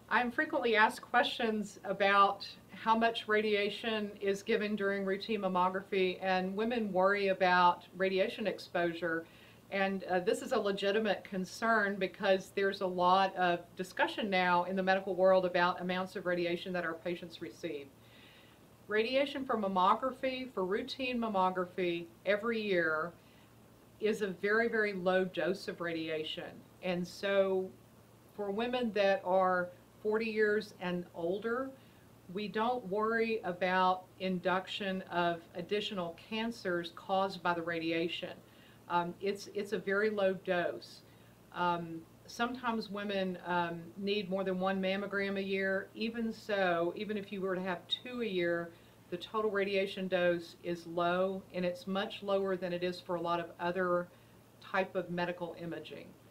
I'm frequently asked questions about how much radiation is given during routine mammography, and women worry about radiation exposure. And this is a legitimate concern because there's a lot of discussion now in the medical world about amounts of radiation that our patients receive. Radiation for mammography, for routine mammography, every year is a very, very low dose of radiation. And so for women that are 40 years and older, we don't worry about induction of additional cancers caused by the radiation. It's a very low dose. Sometimes women need more than one mammogram a year. Even so, even if you were to have two a year, the total radiation dose is low, and it's much lower than it is for a lot of other type of medical imaging.